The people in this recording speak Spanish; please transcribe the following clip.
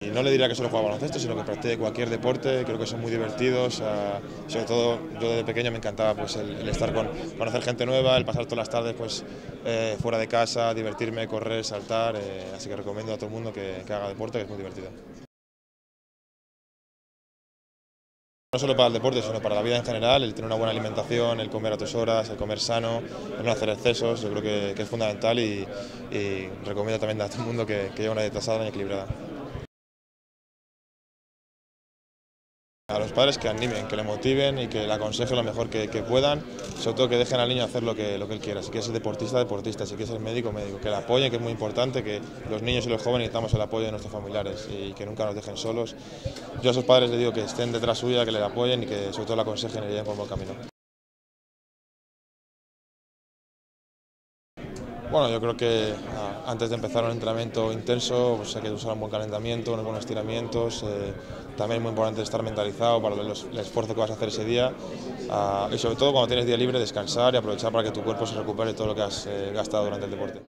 Y no le diría que solo juega baloncesto, sino que practique cualquier deporte, creo que son muy divertidos, sobre todo yo desde pequeño me encantaba pues, el estar conocer gente nueva, el pasar todas las tardes pues, fuera de casa, divertirme, correr, saltar, así que recomiendo a todo el mundo que haga deporte, que es muy divertido. No solo para el deporte, sino para la vida en general, el tener una buena alimentación, el comer a tus horas, el comer sano, el no hacer excesos, yo creo que es fundamental y recomiendo también a todo el mundo que lleve una dieta sana y equilibrada. A los padres que animen, que le motiven y que le aconsejen lo mejor que puedan, sobre todo que dejen al niño hacer lo que él quiera. Si quiere ser deportista, deportista, si quiere ser médico, médico, que le apoyen, que es muy importante, que los niños y los jóvenes necesitamos el apoyo de nuestros familiares y que nunca nos dejen solos. Yo a esos padres les digo que estén detrás suya, que le apoyen y que sobre todo le aconsejen y le lleven por buen camino. Bueno, yo creo que antes de empezar un entrenamiento intenso pues hay que usar un buen calentamiento, unos buenos estiramientos. También es muy importante estar mentalizado para el esfuerzo que vas a hacer ese día. Y sobre todo cuando tienes día libre, descansar y aprovechar para que tu cuerpo se recupere todo lo que has gastado durante el deporte.